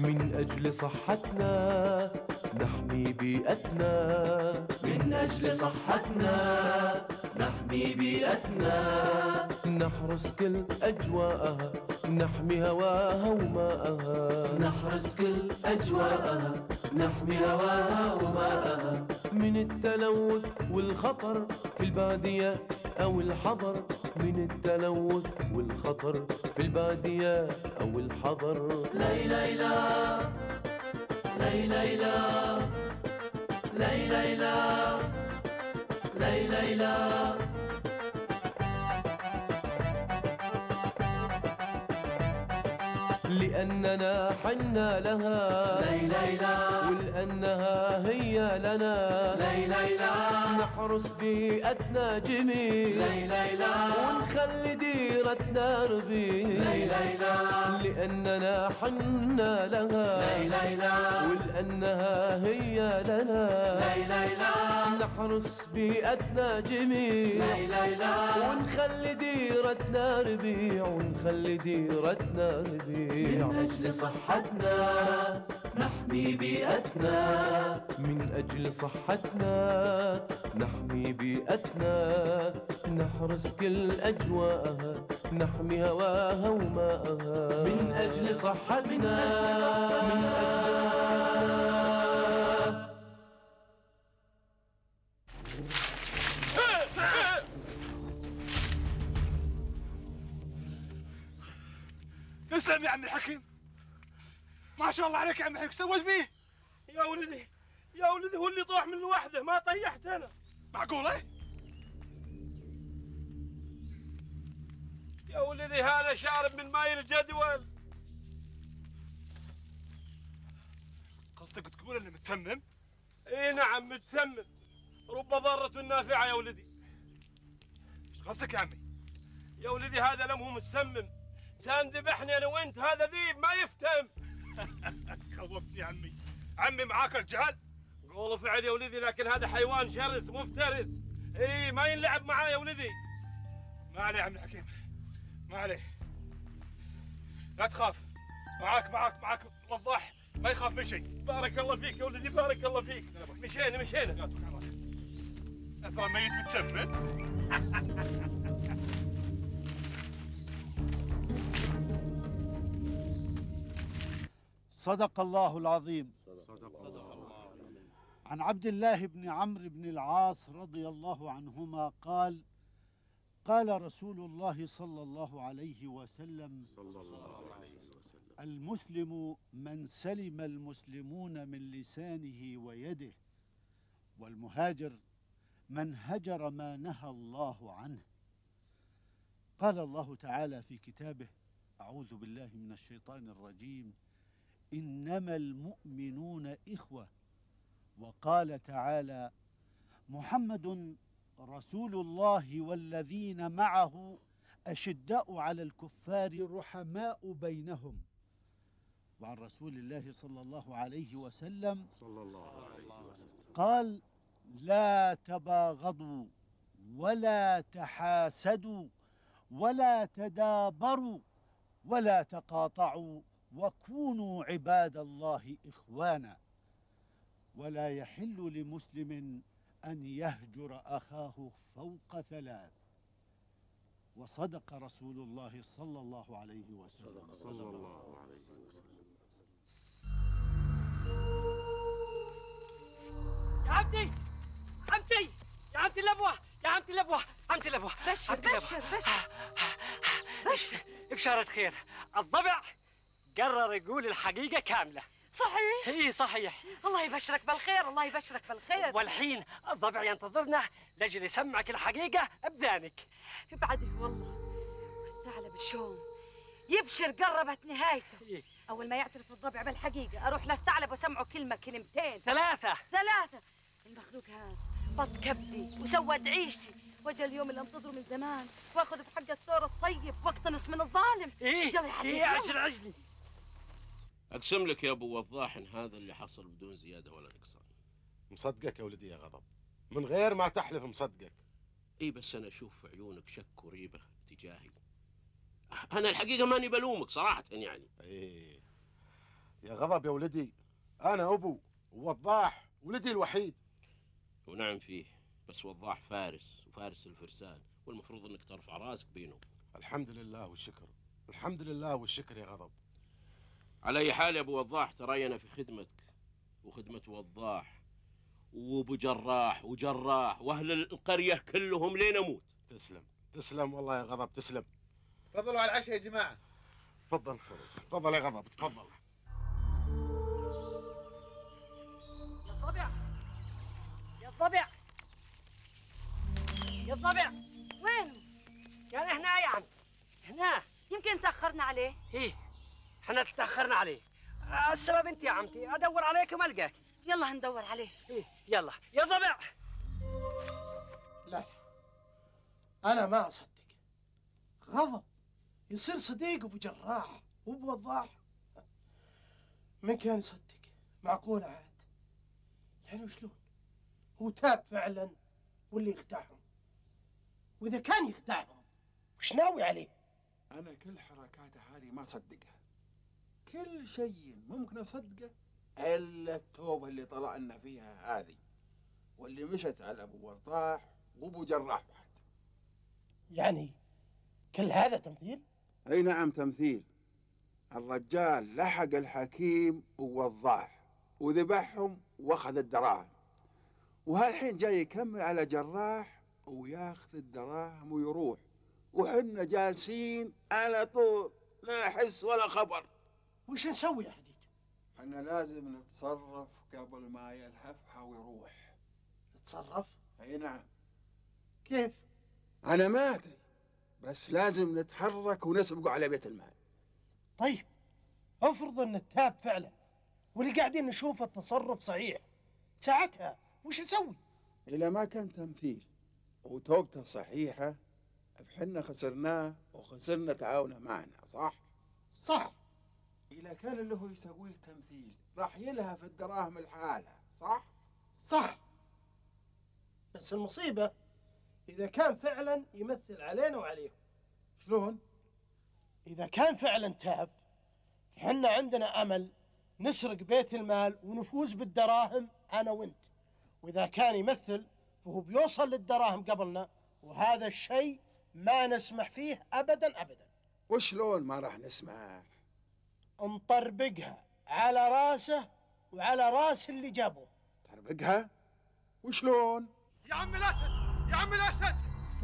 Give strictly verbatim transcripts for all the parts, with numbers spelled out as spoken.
من أجل صحتنا نحمي بيئتنا، من أجل صحتنا نحمي بيئتنا، نحرس كل أجواءها نحمي هواها وماءها، نحرس كل أجواءها نحمي هواها وماءها، من التلوث والخطر في البادية أو الحضر، من التلوث والخطر في البادية أو الحضر. لي لي لا لي لي لا لي لي لا لي لي لا لأننا حنا لها لي لي لا، ولأنها هي لنا لي لي لا، نحرس بيئتنا جميل لي لي لا، ونخلي ديرتنا ربيع، لي لي لا، لأننا حنا لها لي لي لا، ولأنها هي لنا لي لي لا، نحرس بيئتنا جميل، لي لي لا، ونخلي ديرتنا ربيع، ونخلي ديرتنا ربيع. من أجل صحتنا نحمي بيئتنا، من أجل صحتنا نحمي بيئتنا، نحرس كل أجواءها نحمي هواها وماءها، من أجل صحتنا من أجل صحتنا. تسلم يا عم الحكيم، ما شاء الله عليك يا عم الحكيم. سويت بيه؟ يا ولدي يا ولدي هو اللي طاح من لوحده، ما طيحت انا. معقولة؟ يا ولدي هذا شارب من ماي الجدول. قصدك تقول انه متسمم؟ اي نعم متسمم، رب ضارة نافعة يا ولدي. ايش قصدك يا عمي؟ يا ولدي هذا لم هو متسمم، كان ذبحني انا وانت، هذا ذيب ما يفتهم. خوفتني يا عمي. عمي معاك رجال؟ قول فعل يا ولدي، لكن هذا حيوان شرس مفترس، اي ما ينلعب معاه يا ولدي. ما عليه يا عم الحكيم، ما عليه، لا تخاف، معاك معاك معاك وضاح ما يخاف من شيء. بارك الله فيك يا ولدي، بارك الله فيك. مشينا مشينا. اثر ميت متسمم. صدق الله العظيم. صدق الله. عن عبد الله بن عمرو بن العاص رضي الله عنهما قال: قال رسول الله صلى الله عليه وسلم: صلى الله عليه وسلم المسلم من سلم المسلمون من لسانه ويده، والمهاجر من هجر ما نهى الله عنه. قال الله تعالى في كتابه: أعوذ بالله من الشيطان الرجيم: إنما المؤمنون إخوة. وقال تعالى: محمد رسول الله والذين معه أشداء على الكفار رحماء بينهم. وعن رسول الله صلى الله عليه وسلم صلى الله عليه وسلم قال: لا تباغضوا ولا تحاسدوا ولا تدابروا ولا تقاطعوا وكونوا عباد الله إخوانا. ولا يحل لمسلم أن يهجر أخاه فوق ثلاث. وصدق رسول الله صلى الله عليه وسلم. صلى الله عليه وسلم. يا عمتي عمتي يا عمتي الأبوة يا عمتي الأبوة عمتي الأبوة بشر بشر بشر بشر بشارة خير، الضبع قرر يقول الحقيقة كاملة. صحيح؟ اي صحيح. الله يبشرك بالخير، الله يبشرك بالخير. والحين الضبع ينتظرنا لأجل يسمعك الحقيقة بذانك. بعده والله الثعلب الشوم يبشر قربت نهايته. إيه؟ أول ما يعترف الضبع بالحقيقة أروح للثعلب وسمعه كلمة كلمتين ثلاثة ثلاثة. المخلوق هذا بط كبدي وسود عيشتي، وجا اليوم اللي انتظره من زمان، واخذ بحق الثور الطيب واقتنص من الظالم. ايه يلا يا حبيبي ايه عجل عجلي. اقسم لك يا ابو وضاح ان هذا اللي حصل بدون زياده ولا نقصان. مصدقك يا ولدي يا غضب، من غير ما تحلف مصدقك. اي بس انا اشوف في عيونك شك وريبه تجاهي. انا الحقيقه ماني بلومك صراحه يعني. ايه يا غضب يا ولدي، انا ابو ووضاح ولدي الوحيد. ونعم فيه، بس وضاح فارس وفارس الفرسان، والمفروض انك ترفع راسك بينه. الحمد لله والشكر، الحمد لله والشكر يا غضب. على اي حال يا ابو وضاح، تراي انا في خدمتك وخدمة وضاح وابو جراح وجراح واهل القرية كلهم لين اموت. تسلم تسلم والله يا غضب، تسلم. تفضلوا على العشاء يا جماعه. تفضل تفضل يا غضب، تفضل. يا الضبع يا الضبع يا الضبع، وينه؟ كان هنا يا عم، هنا. يمكن تأخرنا عليه. ايه احنا تأخرنا عليه. آه، السبب انت يا عمتي، ادور عليك وما القاك. يلا هندور عليه. ايه يلا يا ضبع. لا أنا ما أصدق. غضب يصير صديق أبو جراح وأبو وضاح؟ من كان يصدق؟ معقول عاد؟ يعني وشلون؟ هو تاب فعلا واللي يخدعهم؟ وإذا كان يخدعهم وش ناوي عليه؟ أنا كل حركاته هذه ما أصدقها. كل شيء ممكن أصدقه إلا التوبة اللي طلعنا فيها هذه، واللي مشت على أبو وضاح وأبو جراح بعد. يعني كل هذا تمثيل؟ أي نعم تمثيل. الرجال لحق الحكيم ووضاح وذبحهم واخذ الدراهم، وهالحين جاي يكمل على جراح وياخذ الدراهم ويروح، وحنا جالسين على طول لا حس ولا خبر. وش نسوي يا حديد؟ حنا لازم نتصرف قبل ما يلهفها ويروح. نتصرف؟ اي نعم. كيف؟ انا ما ادري، بس لازم نتحرك ونسبقه على بيت المال. طيب افرض ان التاب فعلا واللي قاعدين نشوف التصرف صحيح، ساعتها وش نسوي؟ اذا ما كان تمثيل وتوبته صحيحه، فحنا خسرناه وخسرنا تعاونه معنا، صح؟ صح. إذا كان اللي هو يسويه تمثيل راح يلهف الدراهم الحالة، صح؟ صح. بس المصيبة إذا كان فعلا يمثل علينا وعليهم. شلون؟ إذا كان فعلا تاب فحنا عندنا أمل نسرق بيت المال ونفوز بالدراهم أنا وأنت، وإذا كان يمثل فهو بيوصل للدراهم قبلنا، وهذا الشيء ما نسمح فيه أبدا أبدا. وشلون ما راح نسمح؟ نطربقها على راسه وعلى راس اللي جابوه. طربقها؟ وشلون؟ يا عم الاسد، يا عم الاسد،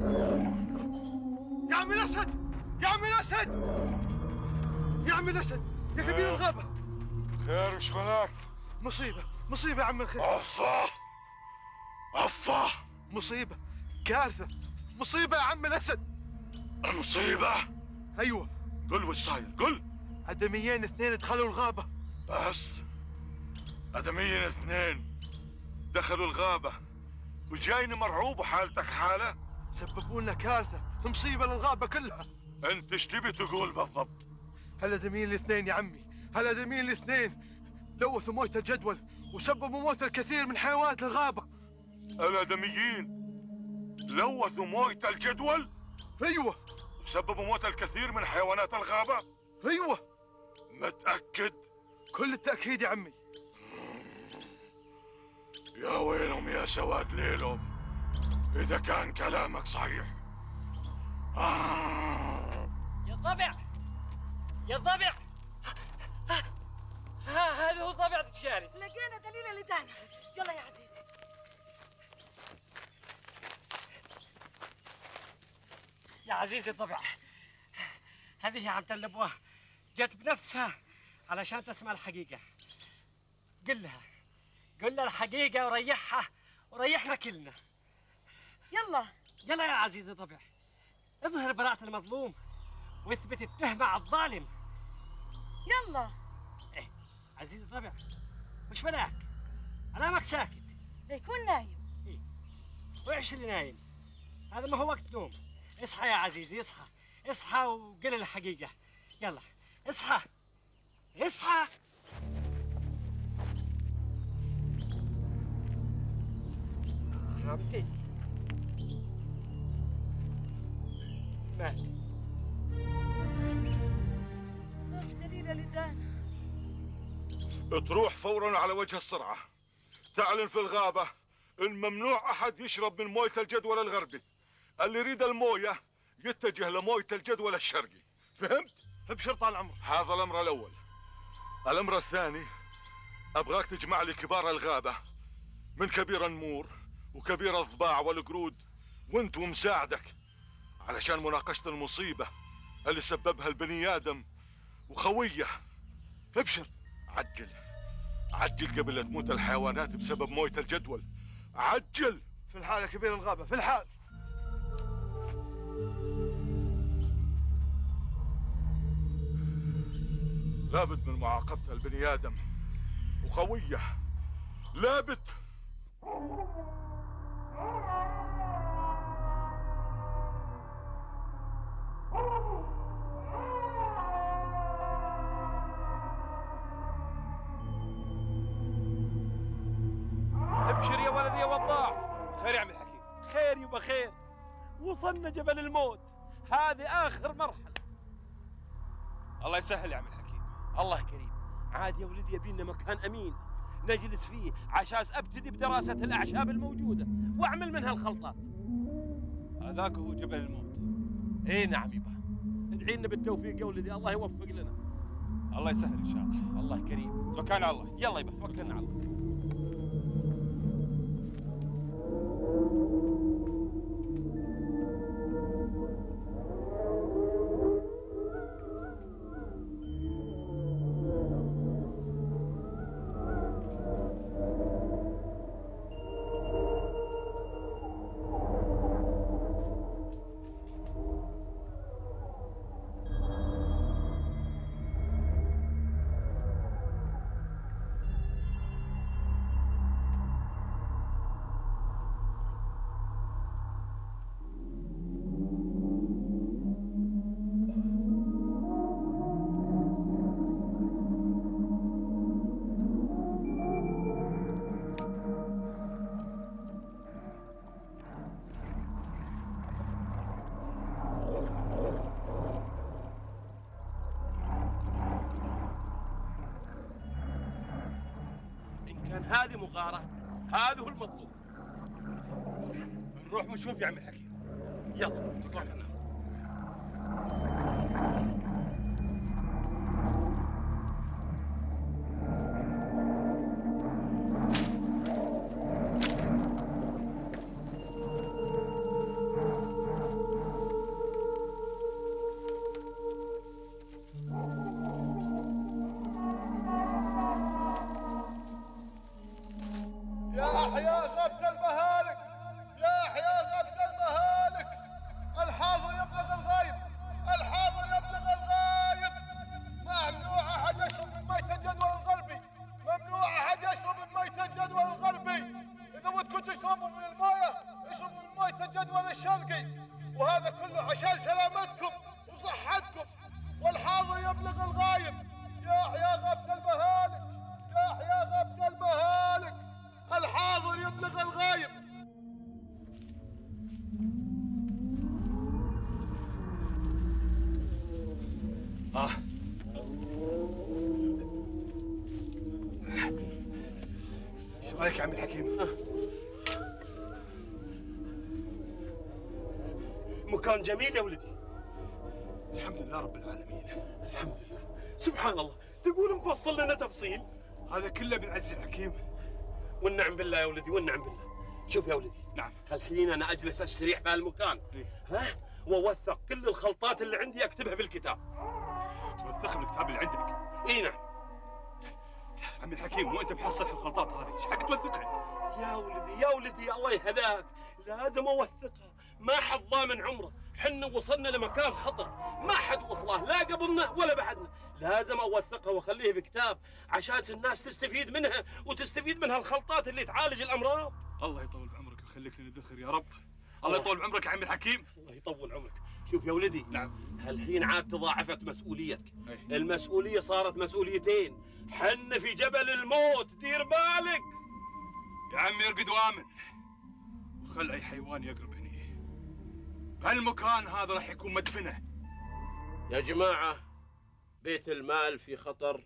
يا عم الاسد، يا عم الاسد، يا عم الاسد، يا كبير الغابه. خير وش هناك؟ مصيبه مصيبه يا عم الخير. عفا عفا، مصيبه، كارثه، مصيبه يا عم الاسد. المصيبه؟ ايوه. قل وش صاير، قل. ادميين اثنين دخلوا الغابه. بس ادميين اثنين دخلوا الغابه وجايني مرعوب وحالتك حاله؟ سببوا لنا كارثه، مصيبه للغابه كلها. انت ايش تبي تقول بالضبط؟ هالادميين الاثنين يا عمي، هالادميين الاثنين لوثوا مويه الجدول وسببوا موت الكثير من حيوانات الغابه. الادميين لوثوا مويه الجدول؟ ايوه. وسببوا موت الكثير من حيوانات الغابه؟ ايوه. متاكد؟ كل التاكيد يا عمي. يا ويلهم يا سواد ليلهم اذا كان كلامك صحيح. آه. يا الضبع يا الضبع، ها هذا هو ضبع الشارس. لقينا دليل الإدانة. يلا يا عزيزي. يا عزيزي الضبع، هذه يا عم تلبوه جت بنفسها علشان تسمع الحقيقة. قل لها قل لها الحقيقة وريحها وريحنا كلنا. يلا يلا يا عزيزي الضبع، اظهر براءة المظلوم واثبت التهمة على الظالم. يلا. ايه عزيزي الضبع، وش بلاك؟ علامك ساكت. يكون نايم. إيه؟ وإيش اللي نايم؟ هذا ما هو وقت نوم. اصحى يا عزيزي، اصحى اصحى وقل الحقيقة. يلا اصحى اصحى. عمتي مات. ما في دليل الإدانة. تروح فورا على وجه السرعة، تعلن في الغابة الممنوع أحد يشرب من موية الجدول الغربي، اللي يريد الموية يتجه لموية الجدول الشرقي، فهمت؟ ابشر طال عمرك. هذا الأمر الأول. الأمر الثاني، أبغاك تجمع لي كبار الغابة من كبير النمور وكبير الضباع والقرود وانت ومساعدك، علشان مناقشة المصيبة اللي سببها البني آدم وخويه. ابشر، عجل عجل قبل لا تموت الحيوانات بسبب موية الجدول، عجل. في الحال يا كبير الغابة، في الحال. لابد من معاقبة البني آدم وخويه، لابد. ابشر يا ولدي يا وضاح. خير يا عم الحكيم. خير يبقى خير، وصلنا جبل الموت، هذه آخر مرحلة. الله يسهل يا عم الحكيم. الله كريم. عاد يا ولدي يبينا مكان أمين نجلس فيه عشان أبتدي بدراسة الأعشاب الموجودة وأعمل منها الخلطات. هذاك هو جبل الموت. إيه نعم يبا، ادعي لنا بالتوفيق يا ولدي، الله يوفق لنا. الله يسهل إن شاء الله. الله كريم. توكلنا على الله. يلا يبا توكلنا على الله. كان هذه مغارة، هذا هو المطلوب. نروح ونشوف يا عم الحكيم. يلا توكلنا. وهذا كله عشان سلامتكم وصحتكم، والحاضر يبلغ الغايب. يا يا غبت المهالك، يا يا غبت المهالك، الحاضر يبلغ الغايب. اه شو رايك يا عم الحكيم؟ مكان جميل يا ولدي. الحمد لله رب العالمين. الحمد لله. سبحان الله، تقول مفصل لنا تفصيل؟ هذا كله من عز الحكيم. والنعم بالله يا ولدي، والنعم بالله. شوف يا ولدي. نعم. الحين انا اجلس استريح في هالمكان. إيه؟ ها؟ واوثق كل الخلطات اللي عندي اكتبها بالكتاب. توثق الكتاب اللي عندك؟ اي نعم. عم الحكيم، وانت محصل الخلطات هذه، ايش حق توثقها؟ يا ولدي يا ولدي الله يهداك، لازم اوثقها، ما حد ضامن عمره، حنا وصلنا لمكان خطر، ما حد وصله لا قبلنا ولا بعدنا، لازم اوثقها واخليها في كتاب عشان الناس تستفيد منها وتستفيد من هالخلطات اللي تعالج الامراض. الله يطول بعمرك ويخليك لنا ذخر يا رب. الله يطول بعمرك يا عم الحكيم. الله يطول عمرك. شوف يا ولدي. نعم. هالحين عاد تضاعفت مسؤوليتك. أي. المسؤولية صارت مسؤوليتين، حنا في جبل الموت، دير بالك. يا عمي ارقد وامن، وخل اي حيوان يقرب هني. بهالمكان هذا راح يكون مدفنه. يا جماعة، بيت المال في خطر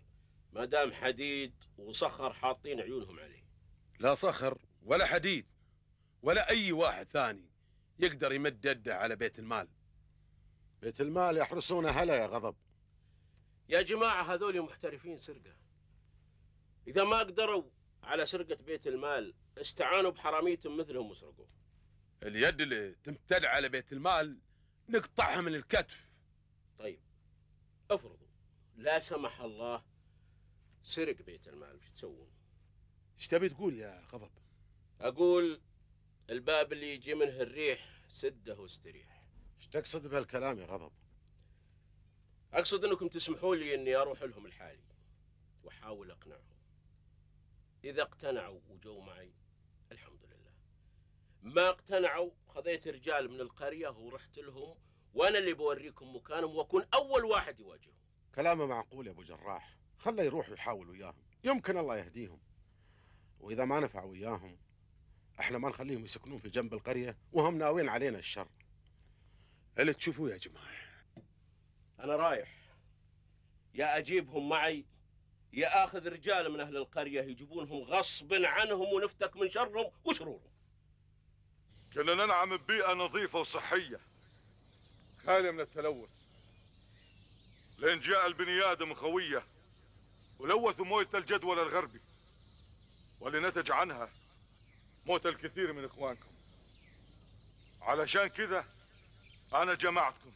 ما دام حديد وصخر حاطين عيونهم عليه. لا صخر ولا حديد ولا أي واحد ثاني يقدر يمد يده على بيت المال. بيت المال يحرسونه هلا يا غضب. يا جماعة هذول محترفين سرقة، إذا ما قدروا على سرقة بيت المال استعانوا بحراميتهم مثلهم وسرقوه. اليد اللي تمتد على بيت المال نقطعها من الكتف. طيب افرضوا لا سمح الله سرق بيت المال، وش تسوون؟ ايش تبي تقول يا غضب؟ أقول الباب اللي يجي منه الريح سده واستريح. ايش تقصد بهالكلام يا غضب؟ أقصد أنكم تسمحوا لي أني أروح لهم الحالي وأحاول أقنعهم. إذا اقتنعوا وجوا معي الحمد لله، ما اقتنعوا خذيت رجال من القرية ورحت لهم، وأنا اللي بوريكم مكانهم وأكون أول واحد يواجههم. كلامه معقول يا أبو جراح، خله يروح ويحاول وياهم، يمكن الله يهديهم. وإذا ما نفع وياهم احنا ما نخليهم يسكنون في جنب القرية وهم ناويين علينا الشر. اللي تشوفوه يا جماعة. أنا رايح، يا أجيبهم معي يا آخذ رجال من أهل القرية يجيبونهم غصب عنهم ونفتك من شرهم وشرورهم. كنا ننعم ببيئة نظيفة وصحية خالية من التلوث، لين جاء البني آدم خوية ولوثوا موية الجدول الغربي، واللي نتج عنها موت الكثير من إخوانكم. علشان كذا أنا جمعتكم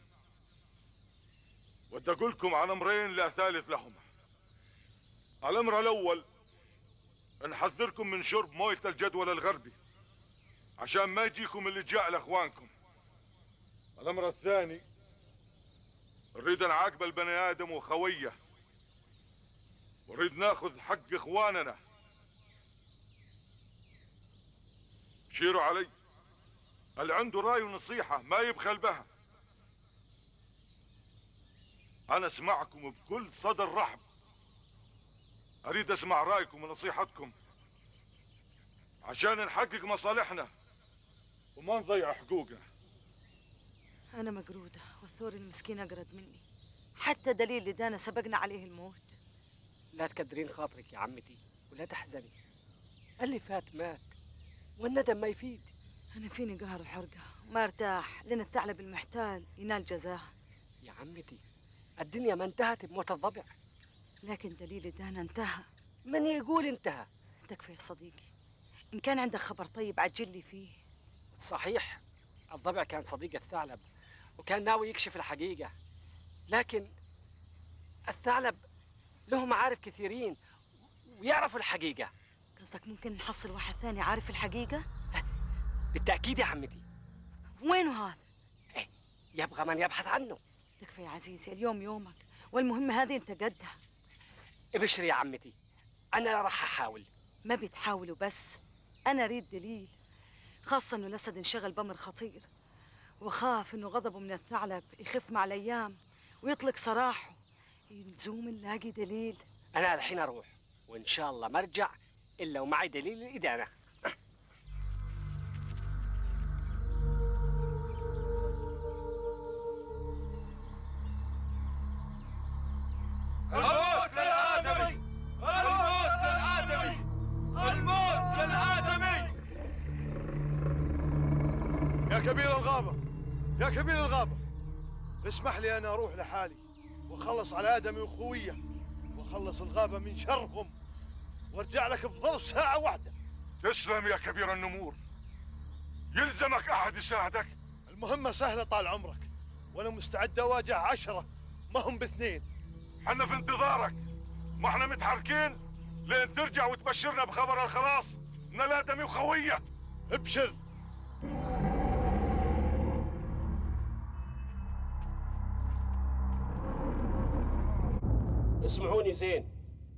ودي أقول لكم عن أمرين لا ثالث لهما. الأمر الأول نحذركم من شرب موية الجدول الغربي عشان ما يجيكم اللي جاء لإخوانكم. الأمر الثاني نريد نعاقب البني آدم وخويه، ونريد ناخذ حق إخواننا. شيروا علي، اللي عنده راي ونصيحة ما يبخل بها. أنا أسمعكم بكل صدر رحب، أريد أسمع رأيكم ونصيحتكم عشان نحقق مصالحنا وما نضيع حقوقنا. أنا مقرودة والثور المسكين أقرد مني، حتى دليل اللي دانا سبقنا عليه الموت. لا تكدرين خاطرك يا عمتي ولا تحزني، اللي فات مات والندم ما يفيد. أنا فيني قهر وحرقة ما ارتاح لأن الثعلب المحتال ينال جزاه. يا عمتي الدنيا ما انتهت بموت الضبع، لكن دليل دانا انتهى. من يقول انتهى؟ تكفى يا صديقي، إن كان عندك خبر طيب عجل لي فيه. صحيح الضبع كان صديق الثعلب وكان ناوي يكشف الحقيقة، لكن الثعلب له معارف كثيرين ويعرفوا الحقيقة. قصدك ممكن نحصل واحد ثاني عارف الحقيقة؟ بالتأكيد يا عمتي. وينه هذا؟ إيه يبغى من يبحث عنه. تكفى يا عزيزي، اليوم يومك والمهمة هذه انت قدها. ابشري يا عمتي أنا راح أحاول. ما بتحاولوا بس، أنا أريد دليل، خاصة إنه الأسد انشغل بأمر خطير وخاف إنه غضبه من الثعلب يخف مع الأيام ويطلق سراحه. يلزوم نلاقي دليل. أنا الحين أروح وإن شاء الله ما أرجع إلا ومعي دليل الإدانة. الموت للآدمي، الموت للآدمي، الموت للآدمي. يا كبير الغابة، يا كبير الغابة، اسمح لي أنا أروح لحالي وأخلص على آدمي وخويه وأخلص الغابة من شرهم وارجع لك بظرف ساعة واحدة. تسلم يا كبير النمور. يلزمك أحد يساعدك؟ المهمة سهلة طال عمرك، وأنا مستعد أواجه عشرة ما هم باثنين. حنا في انتظارك، ما احنا متحركين لين ترجع وتبشرنا بخبر الخلاص من الآدمي وخويه. ابشر. اسمعوني زين،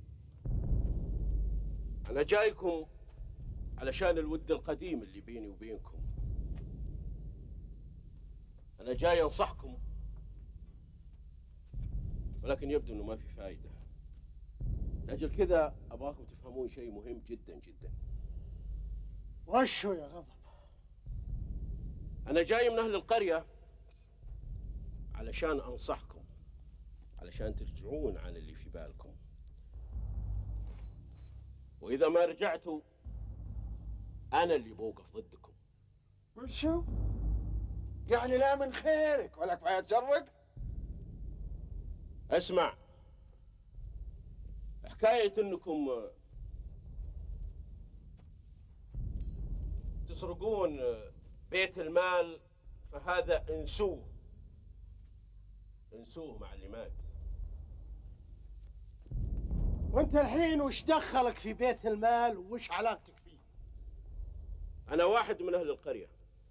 أنا جايكم علشان الود القديم اللي بيني وبينكم. أنا جاي أنصحكم، ولكن يبدو أنه ما في فائدة. لأجل كذا أبغاكم تفهمون شيء مهم جدا جدا. وش هو يا غضب؟ أنا جاي من أهل القرية علشان أنصحكم، علشان ترجعون عن اللي في بالكم. وإذا ما رجعتوا أنا اللي بوقف ضدكم. وشو؟ يعني لا من خيرك ولا كفاية شرك؟ اسمع، حكاية انكم تسرقون بيت المال فهذا انسوه، انسوه مع اللي مات. وانت الحين وش دخلك في بيت المال وش علاقتك فيه؟ انا واحد من اهل القرية،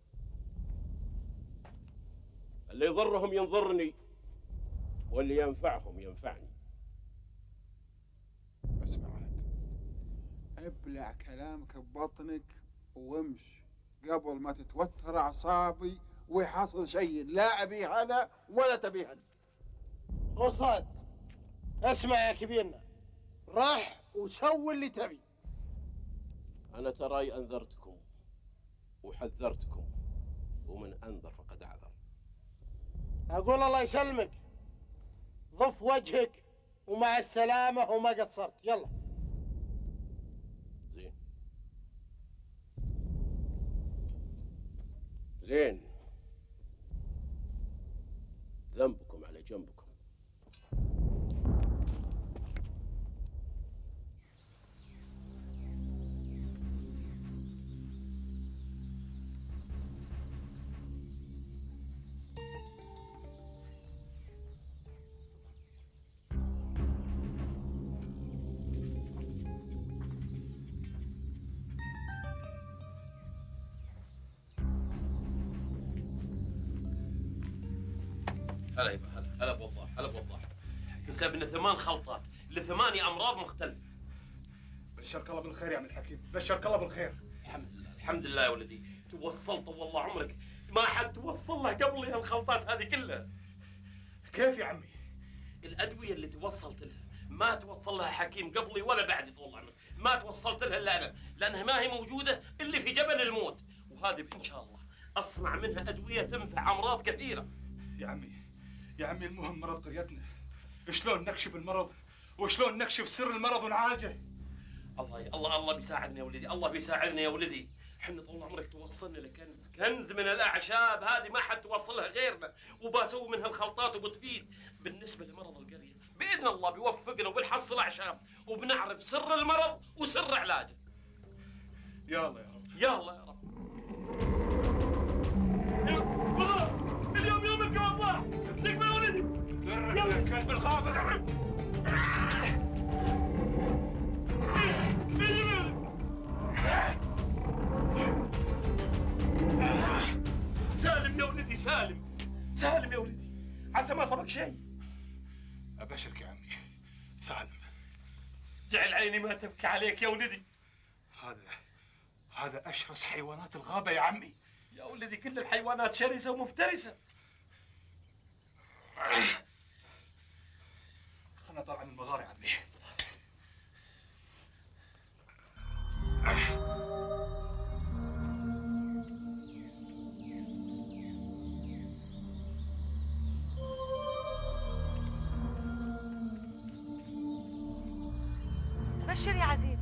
اللي يضرهم ينضرني واللي ينفعهم ينفعني. اسمع عاد، ابلع كلامك ببطنك وامش قبل ما تتوتر اعصابي ويحصل شيء لا ابيه انا ولا تبيه انت. وصاد، اسمع يا كبيرنا، راح وسوي اللي تبي. انا تراي انذرتكم وحذرتكم، ومن انذر فقد اعذر. اقول الله يسلمك، ضف وجهك ومع السلامة وما قصرت. يلا. زين زين، ذنبكم على جنبكم. هلا يبا، هلا هلا بوضاح، هلا بوضاح. كسبنا ثمان خلطات لثمانية أمراض مختلفة. بشرك الله بالخير يا عم الحكيم، بشرك الله بالخير. الحمد لله، الحمد لله يا ولدي، توصلت والله عمرك ما حد توصل له قبلي هالخلطات هذه كلها. كيف يا عمي؟ الأدوية اللي توصلت لها ما توصل لها حكيم قبلي ولا بعدي طول عمرك، ما توصلت لها إلا أنا، لأنها ما هي موجودة إلا في جبل الموت، وهذه إن شاء الله أصنع منها أدوية تنفع أمراض كثيرة. يا عمي يا عمي، المهم مرض قريتنا، شلون نكشف المرض وشلون نكشف سر المرض ونعالجه؟ الله الله الله بيساعدنا يا ولدي، الله بيساعدنا يا ولدي. احنا طول عمرك توصلنا لكنز، كنز من الاعشاب هذه ما حد توصلها غيرنا، وبسوي منها الخلطات وبتفيد. بالنسبه لمرض القريه باذن الله بيوفقنا وبنحصل اعشاب وبنعرف سر المرض وسر علاجه. يا الله يا رب، يا الله يا رب. اليوم يومك يا الله، دق يا ولدي. درب كلب الغابه، درب. سالم يا ولدي، سالم سالم يا ولدي، عسى ما صبك شيء. ابشرك يا عمي، سالم. جعل عيني ما تبكي عليك يا ولدي. هذا هذا اشرس حيوانات الغابه يا عمي. يا ولدي كل الحيوانات شرسه ومفترسه. خلنا نطلع من المغاره يا عمي. بشر يا عزيزي.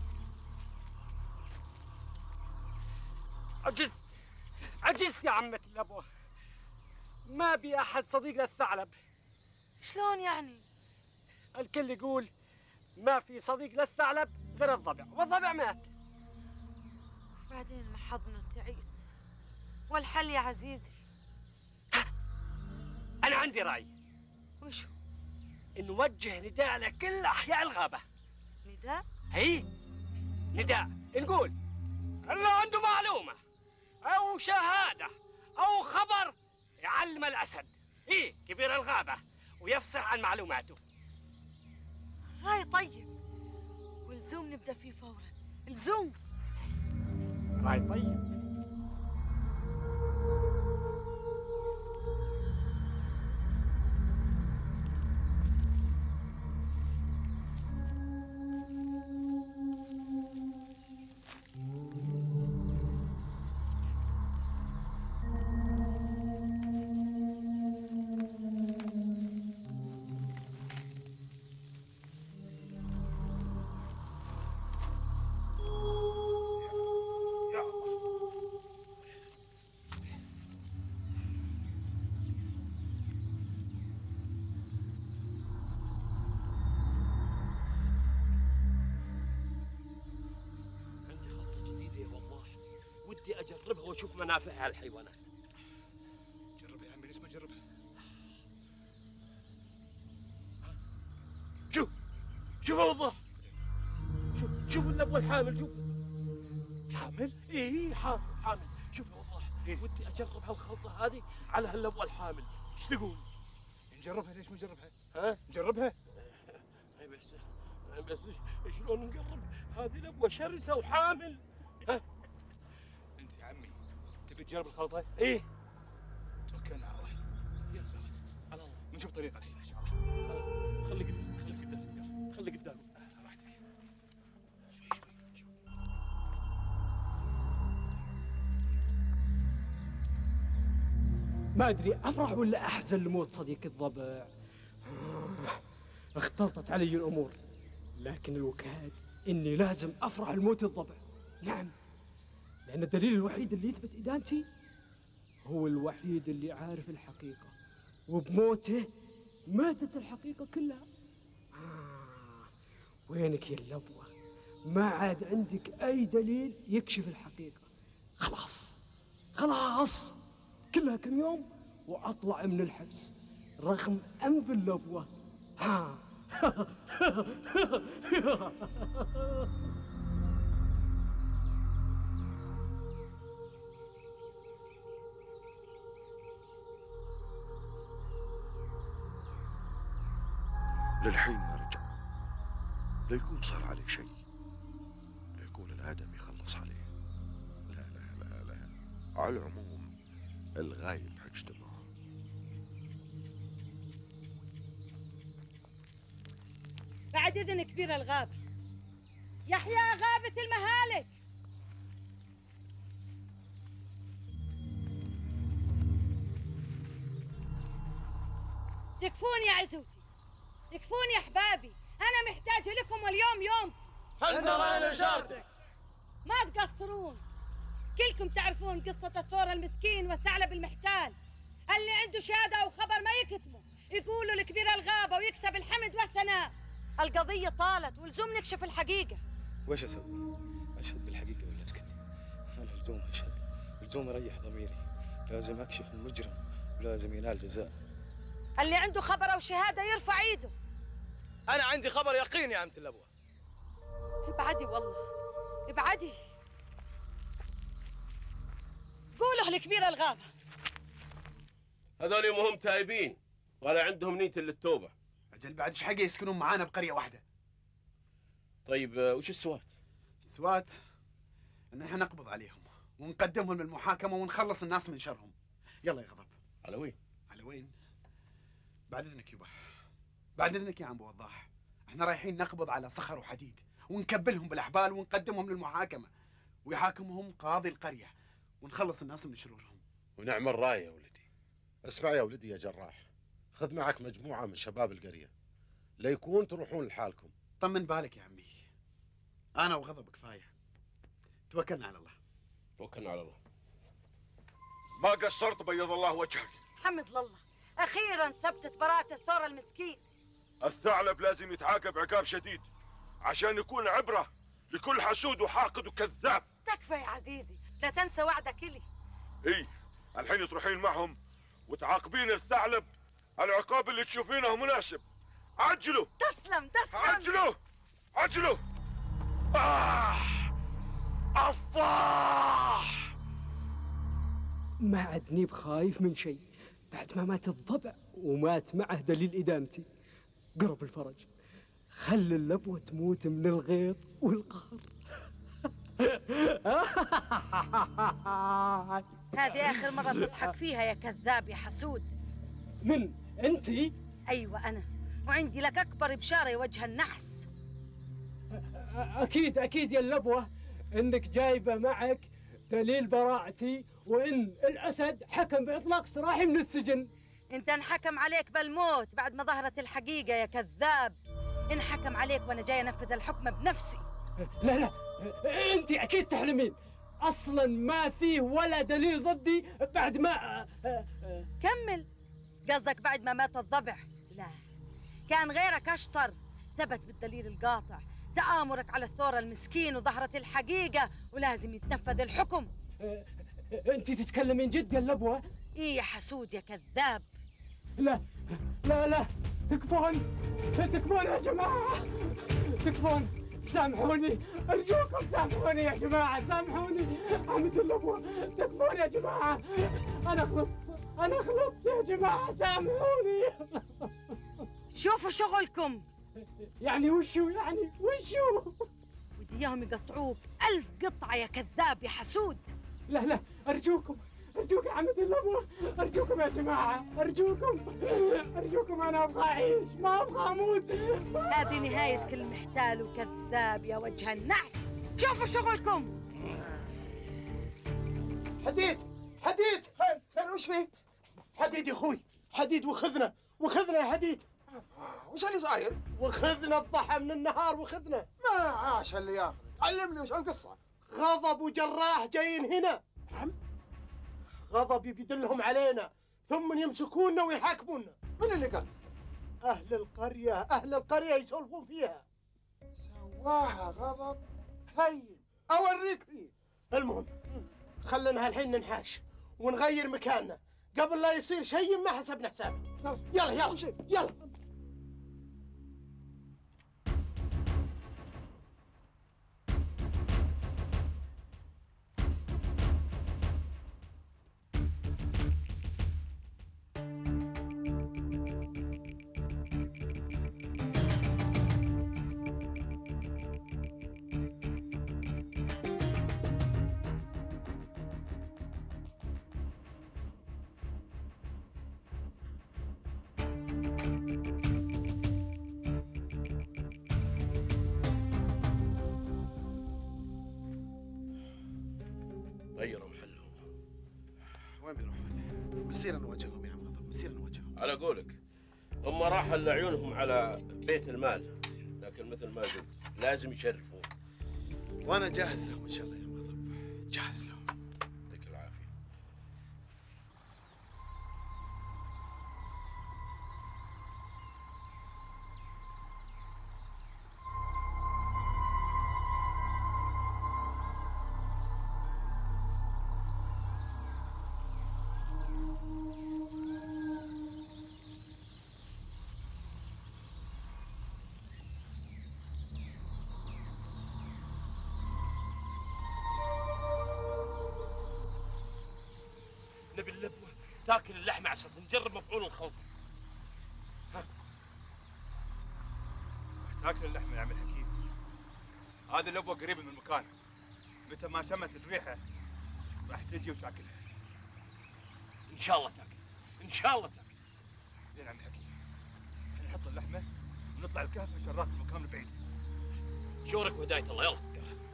عجزت عجزت يا عمة الأبوة، ما بي أحد صديق للثعلب. شلون يعني؟ الكل يقول ما في صديق للثعلب غير الضبع، والضبع مات. بعدين ما حظنا تعيس، والحل يا عزيزي؟ أنا عندي رأي. وشو؟ نوجه نداء لكل أحياء الغابة. نداء؟ هي نداء نقول اللي عنده معلومة أو شهادة أو خبر يعلم الأسد، إيه كبير الغابة، ويفصح عن معلوماته. راي طيب، والزوم نبدأ فيه فورا. الزوم. راي طيب. واشوف منافعها على الحيوانات. جربها يا عمي، ليش ما تجربها؟ شوف شوف يا وضاح، شوف شوف النبوة الحامل، شوف حامل؟ ايه حامل حامل. شوف يا وضاح، ودي اجرب هالخلطة هذه على هالنبوة الحامل، ايش تقول؟ نجربها، ليش ما نجربها؟ ها؟ نجربها؟ اي بس بس شلون نقرب؟ هذه نبوة شرسة وحامل. ها؟ انت يا عمي تبي تجرب الخلطة؟ ايه. توكلنا على الله. يلا على الله. بنشوف طريقة الحين ان شاء الله. خلي قدام خلي قدام خلي قدام. راحتك. شوي شوي. ما ادري افرح ولا احزن لموت صديق الضبع. اختلطت علي الامور، لكن الوكاد اني لازم افرح لموت الضبع. نعم، لان الدليل الوحيد اللي يثبت ادانتي هو الوحيد اللي عارف الحقيقه، وبموته ماتت الحقيقه كلها. آه. وينك يا اللبوه؟ ما عاد عندك اي دليل يكشف الحقيقه. خلاص خلاص، كلها كم يوم واطلع من الحبس، رغم انف اللبوه. ها للحين ما رجع، لا يكون صار عليه شيء، لا يكون الآدم يخلص عليه. لا لا لا لا، على العموم الغايب حجته معه. بعد إذن كبير الغابة، يحيى غابة المهالك. تكفون يا عزوتي، تكفون يا أحبابي، أنا محتاجة لكم واليوم يوم. حنا راينا إشارتك. ما تقصرون، كلكم تعرفون قصة الثور المسكين والثعلب المحتال، اللي عنده شهادة أو خبر ما يكتمه، يقولوا لكبير الغابة ويكسب الحمد والثناء. القضية طالت ولزوم نكشف الحقيقة. وش اسوي؟ اشهد بالحقيقة ولا اسكت؟ انا لزوم اشهد، لزوم اريح ضميري، لازم اكشف المجرم ولازم ينال جزاء. اللي عنده خبر او شهادة يرفع ايده. انا عندي خبر يقين يا عمة اللبوة. ابعدي والله ابعدي، قولوا لكبير الغابة. هذول مهم تايبين ولا عندهم نية للتوبة. أجل بعد ايش حقه يسكنون معانا بقرية واحدة؟ طيب وش السوات؟ السوات ان احنا نقبض عليهم ونقدمهم للمحاكمة ونخلص الناس من شرهم. يلا يا غضب. على وين؟ على وين؟ بعد اذنك يبا، بعد اذنك يا عم وضاح، احنا رايحين نقبض على صخر وحديد ونكبلهم بالاحبال ونقدمهم للمحاكمة ويحاكمهم قاضي القرية ونخلص الناس من شرورهم. ونعم الراية يا ولدي. اسمع يا ولدي يا جراح، خذ معك مجموعة من شباب القرية، لا يكون تروحون لحالكم. طمن بالك يا عمي، أنا وغضب كفاية، توكلنا على الله. توكلنا على الله. ما قصرت بيض الله وجهك. حمد لله، أخيرا ثبتت براءة الثور المسكين. الثعلب لازم يتعاقب عقاب شديد عشان يكون عبرة لكل حسود وحاقد وكذاب. تكفى يا عزيزي، لا تنسى وعدك لي. اي الحين تروحين معهم وتعاقبين الثعلب العقاب اللي تشوفينه مناسب. عجلوا. تسلم تسلم. عجلوا عجلوا. آه الصاح. ما عدني بخايف من شيء بعد ما مات الضبع ومات معه دليل إدانتي. قرب الفرج، خل اللبوة تموت من الغيظ والقهر. هذه آخر مرة بضحك فيها يا كذاب يا حسود. من أنتي؟ أيوة أنا، وعندي لك أكبر بشارة يا وجه النحس. أكيد أكيد يا اللبوة إنك جايبة معك دليل براءتي، وإن الأسد حكم بإطلاق سراحي من السجن. أنت انحكم عليك بالموت بعد ما ظهرت الحقيقة يا كذاب. انحكم عليك وأنا جاي أنفذ الحكم بنفسي. لا لا، أنت أكيد تحلمين، أصلاً ما فيه ولا دليل ضدي بعد ما. كمل. قصدك بعد ما مات الضبع؟ لا، كان غيرك أشطر، ثبت بالدليل القاطع تآمرك على الثور المسكين وظهرت الحقيقة ولازم يتنفذ الحكم. انت تتكلمين جد يا اللبوه؟ ايه يا حسود يا كذاب. لا لا لا تكفون تكفون يا جماعه، تكفون، سامحوني ارجوكم، سامحوني يا جماعه، سامحوني عمد اللبوه، تكفون يا جماعه، انا غلطت انا غلطت يا جماعه، سامحوني. شوفوا شغلكم. يعني وشو يعني وشو؟ ودي اياهم يقطعوك ألف قطعه يا كذاب يا حسود. لا لا ارجوكم ارجوك يا عمد اللبوه، ارجوكم يا جماعه، ارجوكم ارجوكم، انا ابغى اعيش ما ابغى اموت. هذه نهايه كل محتال وكذاب يا وجه النحس. شوفوا شغلكم. حديد حديد خير خير وش فيه؟ حديد يا اخوي، حديد وخذنا وخذنا يا حديد. وش اللي صاير؟ وخذنا الضحى من النهار وخذنا. ما عاش اللي ياخذك، علمني وش القصه. غضب وجراح جايين هنا. نعم. غضب يدلهم علينا ثم يمسكونا ويحاكمونا. من اللي قال؟ اهل القريه، اهل القريه يسولفون فيها. سواها غضب هين اوريك فيه. المهم خلنا هالحين ننحاش ونغير مكاننا قبل لا يصير شيء ما حسبنا حسابه. يلا يلا يلا, يلا. غيروا محلهم. وين بيروحون؟ مسير نواجههم يا عم غضب، مسير نواجههم. على قولك هم راحوا لعيونهم على بيت المال، لكن مثل ما قلت لازم يشرفوا. وانا جاهز لهم ان شاء الله يا عم غضب، جاهز لهم. يعطيك العافيه. نبي اللبوه تاكل اللحمه عشان نجرب مفعول الخلط. ها تاكل اللحمه يا عم الحكيم. هذه اللبوه قريبه من مكانها، متى ما شمت الريحه راح تجي وتاكلها. ان شاء الله تاكل، ان شاء الله تاكل. زين يا عم الحكيم، احنا نحط اللحمه ونطلع الكهف شراك المكان البعيد. شورك وهدايه الله. يلا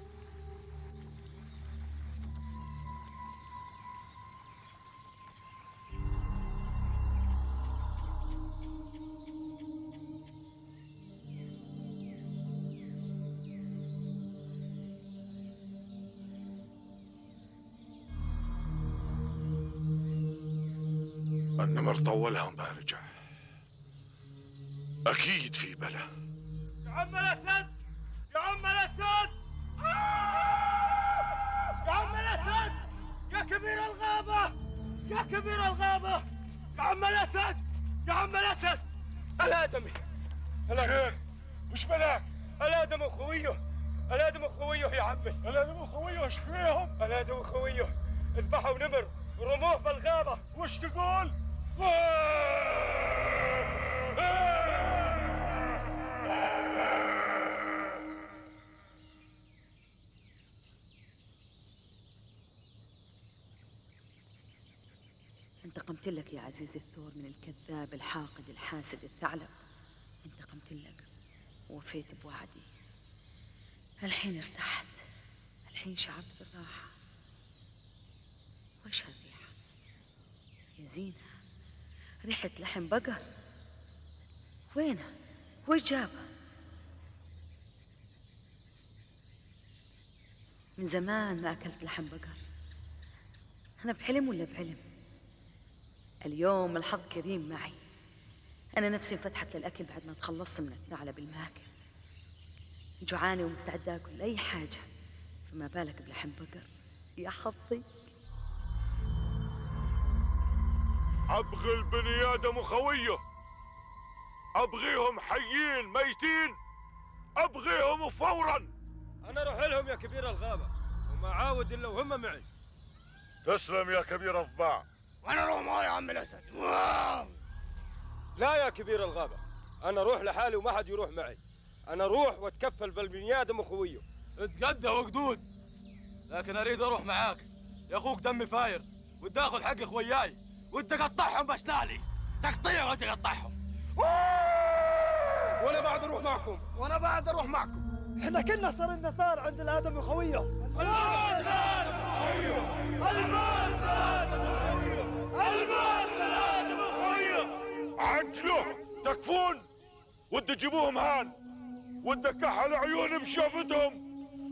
النمر طولها وما رجع، أكيد في بلا. يا عم الأسد، يا عم الأسد، يا عم الأسد، يا كبير الغابة، يا كبير الغابة، يا عم الأسد، يا عم الأسد. الآدمي خير وش بلاك؟ الآدم وخويه، الآدم وخويه يا عمي. الآدم وخويه وش فيهم؟ الآدم وخويه ذبحوا نمر ورموه بالغابة. وش تقول؟ انتقمت لك يا عزيزي الثور من الكذاب الحاقد الحاسد الثعلب. انتقمت لك ووفيت بوعدي. الحين ارتحت، الحين شعرت بالراحة. وش هالريحة؟ يا زينة، ريحة لحم بقر. وينها؟ وش جابها؟ من زمان ما أكلت لحم بقر. أنا بحلم ولا بعلم؟ اليوم الحظ كريم معي. أنا نفسي انفتحت للأكل بعد ما تخلصت من الثعلب الماكر. جوعانة ومستعدة أكل أي حاجة، فما بالك بلحم بقر. يا حظي. ابغي البني ادم وخويه، ابغيهم حيين ميتين، ابغيهم فورا. انا اروح لهم يا كبير الغابه وما عاود الا وهم معي. تسلم يا كبير الضباع. وانا اروح معاه يا عم الاسد. لا يا كبير الغابه، انا اروح لحالي وما حد يروح معي. انا اروح واتكفل بالبني ادم وخويه. اتقدى وقدود، لكن اريد اروح معاك يا اخوك دمي فاير، ودي اخذ حق اخوياي، ودي اقطعهم بسناني تقطيع ودي اقطعهم. وانا بعد اروح معكم. وانا بعد اروح معكم. احنا كنا صار لنا ثار عند الادم وخويه. المال للادم وخويه، المال للادم وخويه، المال للادم وخويه. عجلوا تكفون، ودي تجيبوهم هان، ودي كحل عيوني بشوفتهم.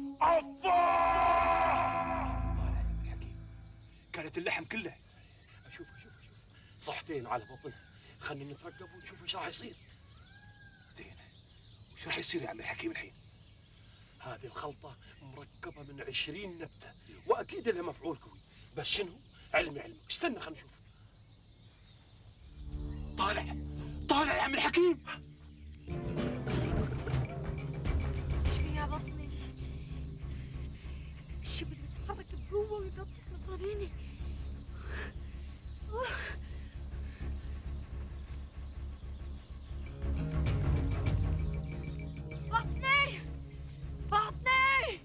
افا كانت اللحم كله. اشوف اشوف اشوف صحتين على بطنها. خلينا نترقب ونشوف ايش راح يصير. زين، وش راح يصير يا عم الحكيم الحين؟ هذه الخلطة مركبة من عشرين نبتة وأكيد لها مفعول قوي، بس شنو؟ علمي علمك، استنى خلينا نشوف. طالع طالع يا عم الحكيم. شو يا بطني؟ الشبل بيتحرك بقوة ويقطع مصاريني. بطني بطني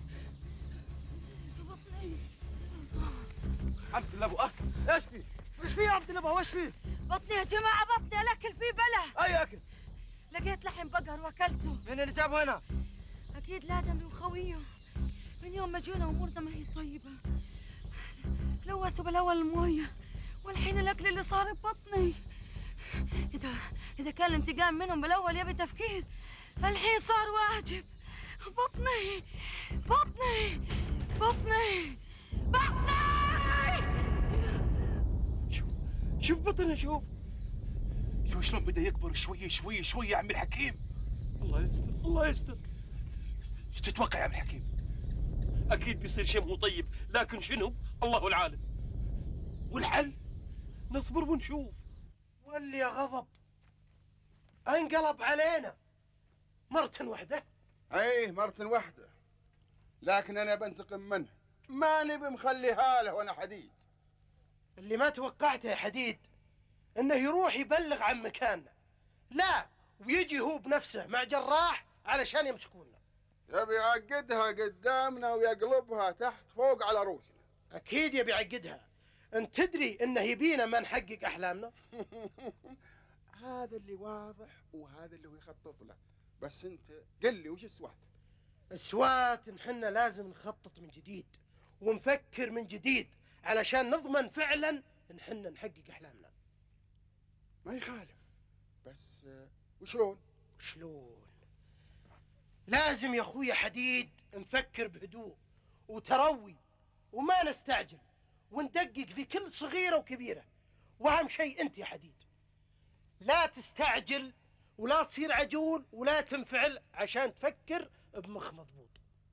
بطني. عبد الابو ايش فيه؟ وش فيه يا عبد الابو وش فيه؟ بطني يا جماعة، بطني الاكل فيه بلا. اي اكل؟ لقيت لحم بقر واكلته. مين اللي جابه هنا؟ اكيد لادم وخويه. من يوم ما جونا امورنا ما هي طيبة. لوثوا بالاول المويه والحين الاكل اللي صار ببطني. اذا اذا كان الانتقام منهم بالاول يبي تفكير، الحين صار واجب. بطني بطني بطني بطني. شوف شوف بطني، شوف شوف شلون بدا يكبر شوي شوي شوي يا عم الحكيم. الله يستر الله يستر. ايش تتوقع يا عم الحكيم؟ اكيد بيصير شيء مو طيب، لكن شنو؟ الله العالم. والحل نصبر ونشوف. واللي يا غضب انقلب علينا مرة واحدة. ايه مرة واحدة، لكن انا بنتقم منه، ما نبي مخليها له وانا حديد. اللي ما توقعته يا حديد انه يروح يبلغ عن مكاننا، لا ويجي هو بنفسه مع جراح علشان يمسكونا. يبي يعقدها قدامنا ويقلبها تحت فوق على روسنا. اكيد يبي يعقدها. انت تدري انه يبينا ما نحقق احلامنا. هذا اللي واضح وهذا اللي هو يخطط له، بس انت قل لي وش السوات؟ السوات نحنا لازم نخطط من جديد ونفكر من جديد علشان نضمن فعلا نحنا نحقق احلامنا. ما يخالف، بس وشلون؟ وشلون؟ لازم يا اخوي حديد نفكر بهدوء وتروي وما نستعجل، وندقق في كل صغيرة وكبيرة. واهم شيء انت يا حديد لا تستعجل ولا تصير عجول ولا تنفعل عشان تفكر بمخ مضبوط.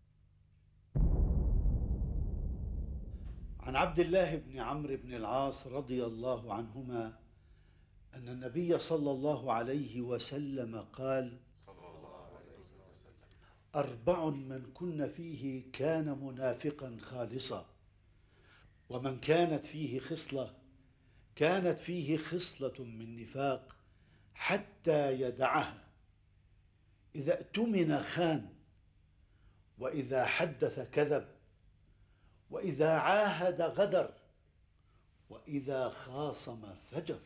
عن عبد الله بن عمرو بن العاص رضي الله عنهما أن النبي صلى الله عليه وسلم قال: أربع من كن فيه كان منافقا خالصا، ومن كانت فيه خصلة كانت فيه خصلة من نفاق حتى يدعها: إذا اؤتمن خان، وإذا حدث كذب، وإذا عاهد غدر، وإذا خاصم فجر.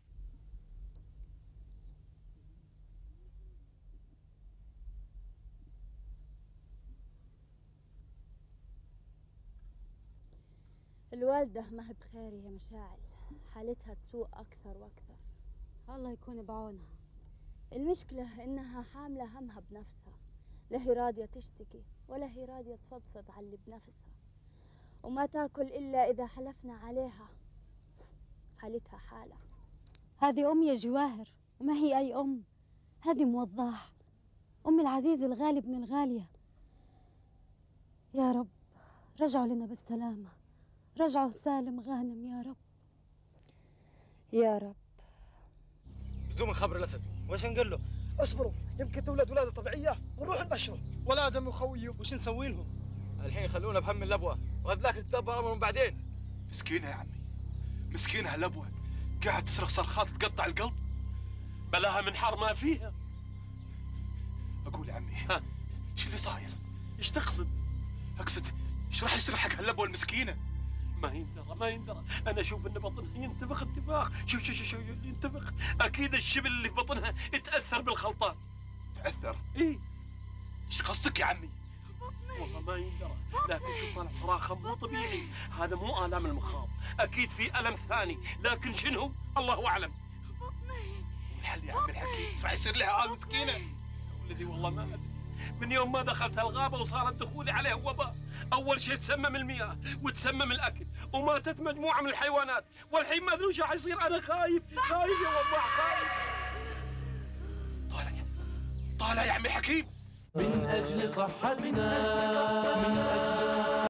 الوالدة ما هي بخير يا مشاعل، حالتها تسوء أكثر وأكثر. الله يكون بعونها. المشكلة إنها حاملة همها بنفسها، لا هي راضية تشتكي ولا هي راضية تفضفض على اللي بنفسها، وما تاكل إلا إذا حلفنا عليها. حالتها حالة. هذه أم يا جواهر، وما هي أي أم، هذه موضاح، أم العزيز الغالي بن الغالية. يا رب رجعوا لنا بالسلامة، رجعوا سالم غانم يا رب. يا رب. لزوم نخبر الاسد. وش نقول له؟ اصبروا يمكن تولد ولاده طبيعيه ونروح نبشره. ولا دم خويه وش نسوي لهم؟ الحين خلونا بهم اللبوه وغد ذاك نتدبر امرهم بعدين. مسكينه يا عمي، مسكينه هالابوه قاعد تصرخ صرخات تقطع القلب. بلاها من حر ما فيها. اقول يا عمي ها ايش اللي صاير؟ ايش تقصد؟ اقصد ايش راح يصير حق هالابوه المسكينه؟ ما يندرى ما يندرى، انا اشوف ان بطنها ينتفخ انتفاخ، شوف شوف شوف ينتفخ، اكيد الشبل اللي في بطنها يتاثر بالخلطات. تاثر؟ ايه. ايش قصدك يا عمي؟ والله ما يندرى، لكن شوف طالع صراخه مو طبيعي، هذا مو الام المخاض، اكيد في الم ثاني، لكن شنو؟ الله اعلم. والحل يا عمي الحكيم ايش راح يصير لها هذه مسكينه؟ ولدي والله ما ادري، من يوم ما دخلت الغابه وصار دخولي عليها وباء، اول شيء تسمم المياه وتسمم الاكل وماتت مجموعه من الحيوانات، والحين ما ادري وش راح يصير، انا خايف خايف يا وضاح خايف. طالع طالع يا عمي الحكيم من أجل صحتنا، من أجل صحتنا.